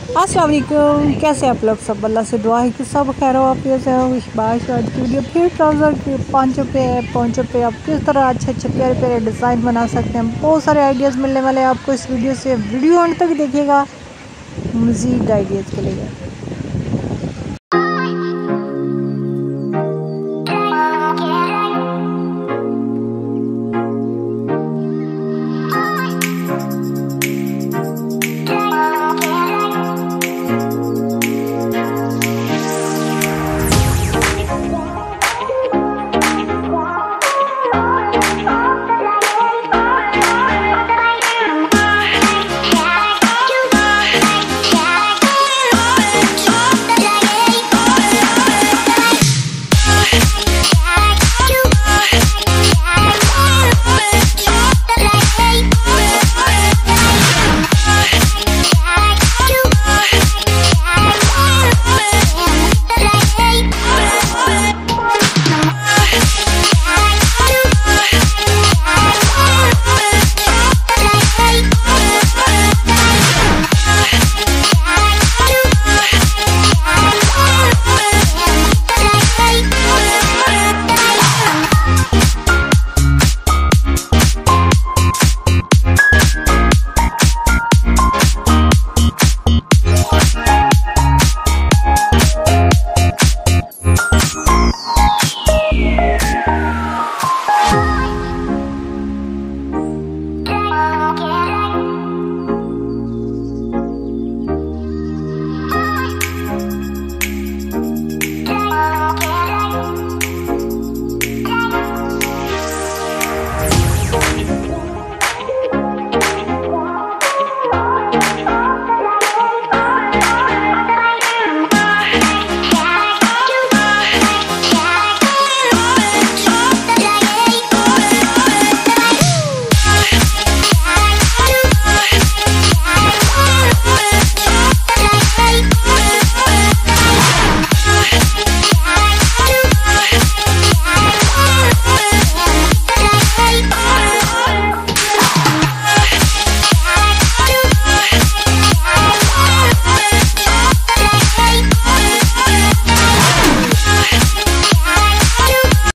अस्सलाम वालेकुम, कैसे आप लोग सब? अल्लाह से दुआ है कि सब खैर वाफियत से हो। बारिश आज की वीडियो फिर ट्राउज़र के पोंचों पे आप किस तरह अच्छे अच्छे प्यारे प्यारे डिज़ाइन बना सकते हैं। बहुत सारे आइडियाज़ मिलने वाले हैं आपको इस वीडियो से। वीडियो अंत तक देखिएगा मज़ीद आइडियाज़ के लिए।